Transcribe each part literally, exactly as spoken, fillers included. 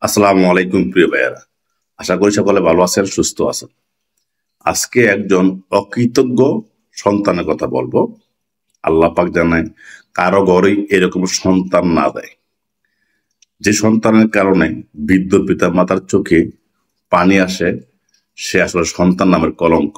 আসসালামু আলাইকুম প্রিয় ভাইয়েরা। আশা করি সকলে ভালো আছেন, সুস্থ আছেন। আজকে একজন অকৃতজ্ঞ সন্তানের কথা বলবো। আল্লাহ পাক জানায় কারো ঘরেই এরকম সন্তান না দেয়, যে সন্তানের কারণে বৃদ্ধ পিতা মাতার চোখে পানি আসে, সে আসলে সন্তান নামের কলঙ্ক।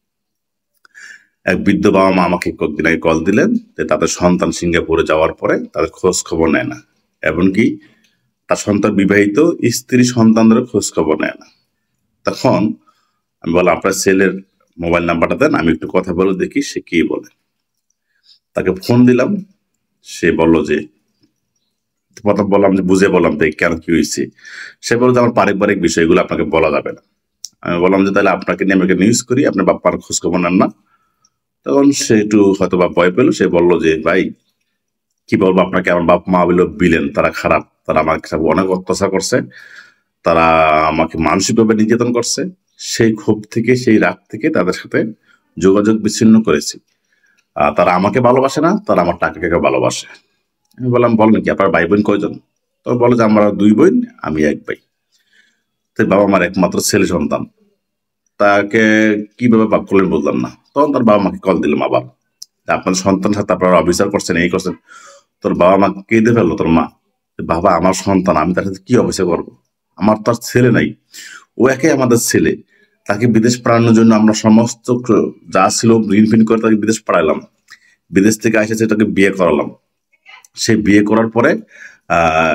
এক বৃদ্ধ বাবা মা আমাকে কয়েকদিন আগে কল দিলেন যে তাদের সন্তান সিঙ্গাপুরে যাওয়ার পরে তাদের খোঁজ খবর নেয় না, এমনকি তার সন্তান বিবাহিত স্ত্রী সন্তানদের খোঁজ খবর নেয় না। তখন আমি বললাম, আপনার ছেলের মোবাইল নাম্বারটা দেন, আমি একটু কথা বলে দেখি সে কি বলে। তাকে ফোন দিলাম, সে বলল যে, প্রথম বললাম যে বুঝে বললাম দেখ কেন কি হয়েছে। সে বলল যে আমার পারিবারিক বিষয়গুলো আপনাকে বলা যাবে না। আমি বললাম যে তাহলে আপনাকে নিয়ে আমাকে নিউজ করি, আপনার বাপ্পার খোঁজ খবর নেন না। তখন সে একটু হয়তো বা ভয় পেলো, সে বলল যে ভাই কি বলবো আপনাকে, আমার বাপ মা হইলো বিলেন, তারা খারাপ, তারা আমাকে অনেক অত্যাচার করছে, তারা আমাকে মানসিকভাবে নির্যাতন করছে। সেই ক্ষোভ থেকে, সেই রাগ থেকে তাদের সাথে যোগাযোগ বিচ্ছিন্ন করেছি। আহ, তারা আমাকে ভালোবাসে না, তারা আমার টাকাকে ভালোবাসে। আমি বললাম বলেন কি, আপনার ভাই বোন কয়জন? তো বলে যে আমরা দুই বোন, আমি এক ভাই। তো বাবা আমার একমাত্র ছেলে সন্তান, তাকে কিভাবে বাপ করলেন বললাম না। তখন তার বাবা মাকে কল দিলাম আবার, আপনার সন্তান সাথে আপনারা অবিচার করছেন, এই করছেন। তোর বাবা মা কেঁদে ফেললো, তোর মা, বাবা আমার সন্তান, আমি তার সাথে কি অবিচার করবো? আমার তো আর ছেলে নাই, ও একাই আমাদের ছেলে। তাকে বিদেশ পড়ানোর জন্য আমরা সমস্ত যা ছিল ঋণ ফিন করে তাকে বিদেশ পড়াইলাম। বিদেশ থেকে এসেছে, তাকে বিয়ে করালাম। সে বিয়ে করার পরে আহ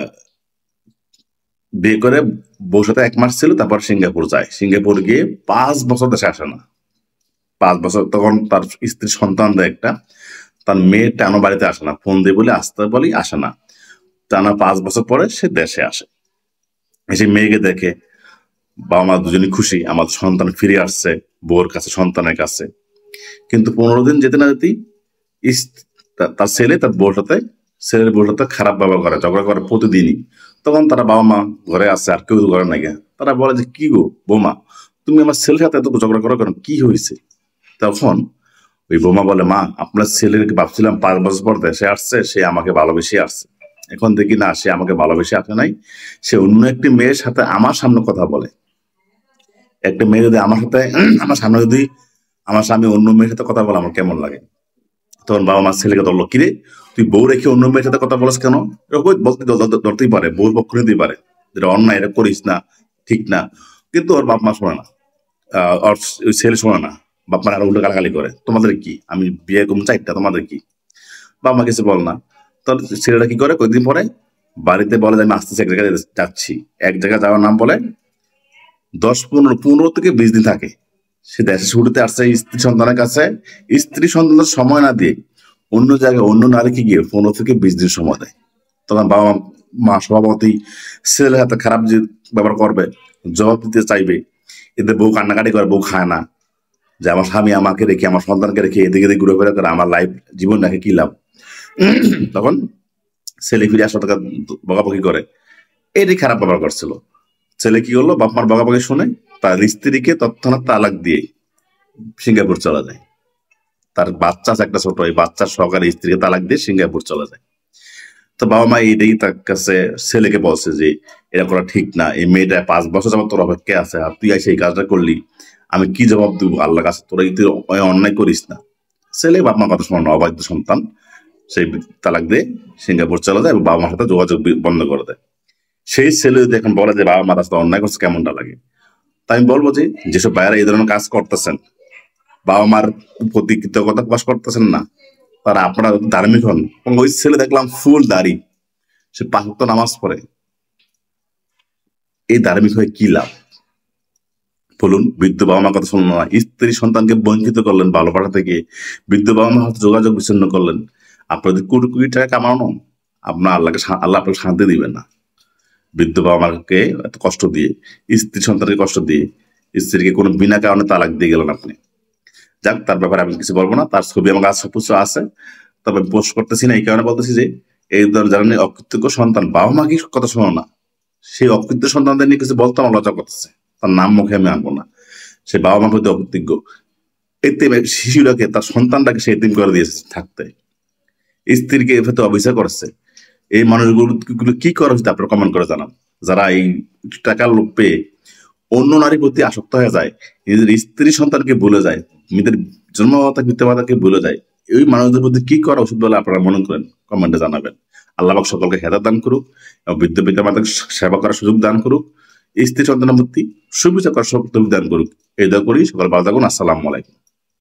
বিয়ে করে বউর সাথে এক মাস ছিল, তারপর সিঙ্গাপুর যায়। সিঙ্গাপুর গিয়ে পাঁচ বছর দেশে আসে না। পাঁচ বছর তখন তার স্ত্রী সন্তান দেয় একটা, তার মেয়ে টানো বাড়িতে আসে না, ফোন দিয়ে বলে আসতে বলি আসে না। টানা পাঁচ বছর পরে সে দেশে আসে, এসে মেয়েকে দেখে বাবা মা দুজনই খুশি, আমার সন্তান ফিরে আসছে বউর কাছে, সন্তানের কাছে। কিন্তু পনেরো দিন যেতে না যেতেই তার ছেলে তার বউর সাথে, ছেলের বউর সাথে খারাপ ব্যবহার করে, ঝগড়া করে প্রতিদিনই। তখন তারা বাবা মা ঘরে আসে, আর কেউ ঘরে না গিয়ে তারা বলে যে কি গো বৌমা, তুমি আমার ছেলের সাথে এত ঝগড়া করো কেন, কি হয়েছে? তখন ওই বৌমা বলে, মা আপনার ছেলেকে ভাবছিলাম পাঁচ বছর পর দেশে আসছে, সে আমাকে ভালোবেসে আসছে, এখন দেখি না সে আমাকে ভালোবেসে আসে নাই, সে অন্য একটি মেয়ের সাথে আমার সামনে কথা বলে। একটা মেয়ে যদি আমার সাথে, আমার সামনে যদি আমার স্বামী অন্য মেয়ের সাথে কথা বলে, আমার কেমন লাগে? তখন বাবা মা ছেলেকে ধরলো, কিরে তুই বউ রেখে অন্য মেয়ের সাথে কথা বলিস কেন? এরকম বলতে ধরতেই পারে, বউর পক্ষ নিতেই পারে, যেটা অন্যায়, এটা করিস না, ঠিক না। কিন্তু ওর বাপ মা শোনে না, আহ ওর ওই ছেলে শোনে না। বাপ মা আরো উল্টো গালাগালি করে, তোমাদের কি, আমি বিয়ে করবো চারটা, তোমাদের কি? বাপ মা কিছু বল না। তখন ছেলেটা কি করে, কয়েকদিন পরে বাড়িতে বলে যে আমি আসতেছি, এক জায়গায় যাচ্ছি। এক জায়গায় যাওয়ার নাম বলে, দশ পনেরো পনেরো থেকে বিশ দিন থাকে। সে দেশে ছুটিতে আসছে স্ত্রী সন্তানের কাছে, স্ত্রী সন্তানের সময় না দিয়ে অন্য জায়গায় অন্য নারীকে গিয়ে পনেরো থেকে বিশ দিন সময় দেয়। তখন বাবা মা স্বভাবতই ছেলের হাতে খারাপ যে ব্যবহার করবে, জবাব দিতে চাইবে। এদের বউ কান্নাকাটি করে, বউ খায় না, যে আমার স্বামী আমাকে রেখে, আমার সন্তানকে রেখে এদিকে এদিকে ঘুরে ফেরা করে, আমার লাইফ জীবন রেখে কি লাভ? তখন ছেলে ফিরে আসা তাকে বকাবকি করে, এটাই খারাপ ব্যবহার করছিল। ছেলে কি করলো, বাপ মার বকাবকি শুনে তার স্ত্রীকে তৎক্ষণাৎ তালাক দিয়ে সিঙ্গাপুর চলে যায়। তার বাচ্চা আছে একটা ছোট, এই বাচ্চার সহকারে স্ত্রীকে তালাক দিয়ে সিঙ্গাপুর চলে যায়। তো বাবা মা এইটাই তার কাছে ছেলেকে বলছে যে এটা করা ঠিক না, এই মেয়েটা পাঁচ বছর যাবত তোর অপেক্ষা আছে, আর তুই এসে এই কাজটা করলি, আমি কি জবাব দিব আল্লাহর কাছে? তোরা তুই অন্যায় করিস না। ছেলে বাপ মার কথা শোনো না, অবাধ্য সন্তান, সেই তালাক দিয়ে সিঙ্গাপুর চলে যায় এবং বাবা মার সাথে যোগাযোগ বন্ধ করে দেয়। সেই ছেলে যদি এখন বলে যে বাবা মা তার সাথে অন্যায় করছে, কেমনটা লাগে? তাই আমি বলবো যে যেসব ভাইয়েরা এই ধরনের কাজ করতেছেন, বাবা মার প্রতি কৃতজ্ঞতা প্রকাশ করতেছেন না, তারা আপনারা ধার্মিক হন। ওই ছেলে দেখলাম ফুল দাড়ি, সে পাঁচ ওয়াক্ত নামাজ পড়ে, এই ধার্মিক হয়ে কি লাভ বলুন? বৃদ্ধ বাবা মার কথা শুনলেন না, স্ত্রী সন্তানকে বঞ্চিত করলেন, ভালোবাসা থেকে বৃদ্ধ বাবা মার হাতে যোগাযোগ বিচ্ছিন্ন করলেন। আপনার যদি কোটি কোটি টাকা কামানো, আপনার আল্লাহকে আল্লাহ আপনাকে শান্তি দিবেন না। বৃদ্ধ বাবা মাকে এত কষ্ট দিয়ে, স্ত্রী সন্তানকে কষ্ট দিয়ে, স্ত্রীকে কোনো বিনা কারণে তালাক দিয়ে গেলেন আপনি। যাক, তার ব্যাপারে আমি কিছু বলবো না, তার ছবি আমার কাছে সবকিছু আছে, তবে পোস্ট করতেছি না এই কারণে বলতেছি যে এই ধর যারা অকৃতজ্ঞ সন্তান, বাবা মা কি কথা শোনো না, সেই অকৃত্য সন্তানদের নিয়ে কিছু বলতে আমার লজ্জা করতেছে, তার নাম মুখে আমি আনবো না। সে বাবা মা হইতে অকৃতজ্ঞ, এতে শিশুটাকে, তার সন্তানটাকে সে এতিম করে দিয়েছে থাকতে, স্ত্রীকে এভাবে অবিচার করেছে। এই মানুষগুলো কি করা উচিত আপনারা কমেন্ট করে জানান। যারা এই টাকার লোভ পেয়ে অন্য নারীর প্রতি আসক্ত হয়ে যায়, নিজের স্ত্রী সন্তানকে ভুলে যায়, নিজের জন্মদাতা পিতামাতাকে ভুলে যায়, এই মানুষদের প্রতি কি করা উচিত বলে আপনারা মনে করেন? কমেন্টে জানাবেন। আল্লাহ পাক সকলকে হেদায়েত দান করুক এবং বৃদ্ধ পিতামাতাকে সেবা করার সুযোগ দান করুক, স্ত্রী সন্তানের প্রতি সুবিচার করার সুযোগ দান করুক। এই দোয়া করি। সকল ভালো থাকুন। আসসালামু আলাইকুম।